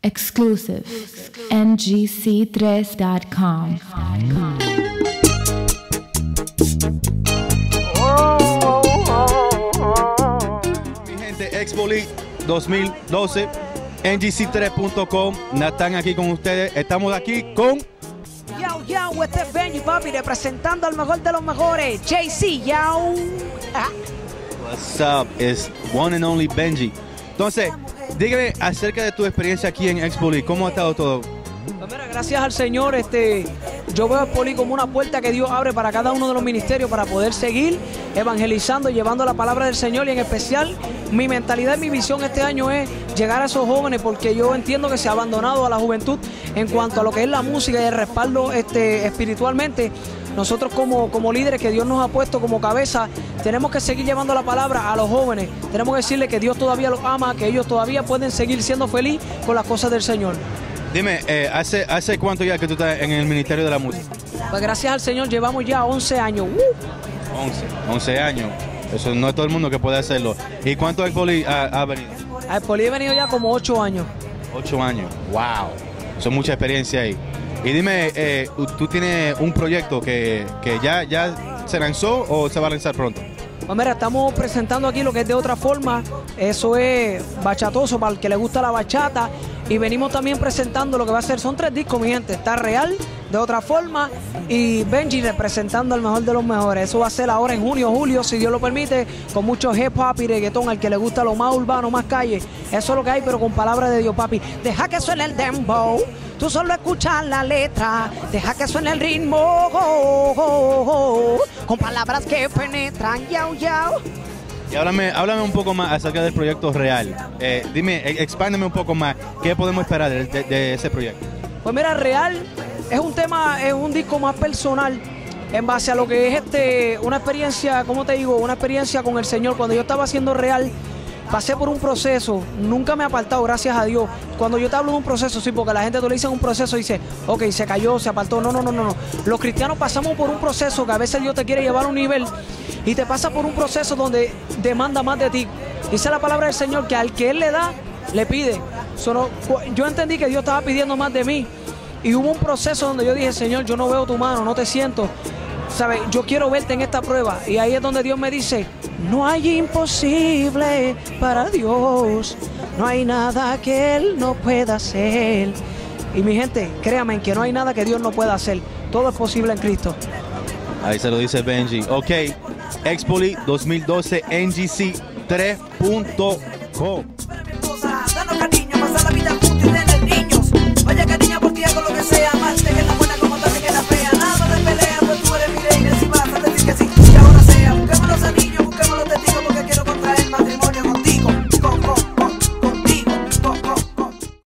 Exclusive. ngc3.com. Mi gente, Expo League 2012, ngc3.com. Natán aquí con ustedes. Estamos aquí con... Yo, este es Benji, papi, representando al mejor de los mejores, JC, yo. What's up? Es one and only Benji. Entonces, dígame acerca de tu experiencia aquí en Expo League. ¿Cómo ha estado todo? Pues mira, gracias al Señor, yo veo a Expo League como una puerta que Dios abre para cada uno de los ministerios para poder seguir evangelizando, llevando la palabra del Señor, y en especial mi mentalidad y mi visión este año es llegar a esos jóvenes, porque yo entiendo que se ha abandonado a la juventud en cuanto a lo que es la música y el respaldo espiritualmente. Nosotros como líderes que Dios nos ha puesto como cabeza, tenemos que seguir llevando la palabra a los jóvenes. Tenemos que decirles que Dios todavía los ama, que ellos todavía pueden seguir siendo felices con las cosas del Señor. Dime, ¿hace cuánto ya que tú estás en el Ministerio de la Música? Pues gracias al Señor llevamos ya 11 años. 11 años. Eso no es todo el mundo que puede hacerlo. ¿Y cuánto Expo League ha venido? A Expo League he venido ya como 8 años. 8 años. ¡Wow! Eso es mucha experiencia ahí. Y dime, ¿tú tienes un proyecto que ya se lanzó o se va a lanzar pronto? Pues mira, estamos presentando aquí lo que es De Otra Forma. Eso es bachatoso para el que le gusta la bachata. Y venimos también presentando lo que va a ser, son 3 discos, mi gente. Está Real, De Otra Forma, y Benji representando al mejor de los mejores. Eso va a ser ahora en junio, julio, si Dios lo permite, con mucho hip hop y reggaetón, al que le gusta lo más urbano, más calle. Eso es lo que hay, pero con palabras de Dios, papi. Deja que suene el dembow, tú solo escuchas la letra. Deja que suene el ritmo, con palabras que penetran, yao, yao. Y háblame un poco más acerca del proyecto Real. Dime, expándeme un poco más. ¿Qué podemos esperar de ese proyecto? Pues mira, Real es un tema, es un disco más personal en base a lo que es una experiencia, ¿cómo te digo? Una experiencia con el Señor. Cuando yo estaba haciendo Real, pasé por un proceso, nunca me he apartado, gracias a Dios. Cuando yo te hablo de un proceso, sí, porque la gente tú le dice un proceso y dice, ok, se cayó, se apartó. No. Los cristianos pasamos por un proceso que a veces Dios te quiere llevar a un nivel y te pasa por un proceso donde demanda más de ti. Dice la palabra del Señor que al que Él le da, le pide. Yo entendí que Dios estaba pidiendo más de mí y hubo un proceso donde yo dije, Señor, yo no veo tu mano, no te siento. ¿Sabes? Yo quiero verte en esta prueba. Y ahí es donde Dios me dice, no hay imposible para Dios. No hay nada que Él no pueda hacer. Y mi gente, créanme que no hay nada que Dios no pueda hacer. Todo es posible en Cristo. Ahí se lo dice Benji. Ok, Expo League 2012, ngc3.com.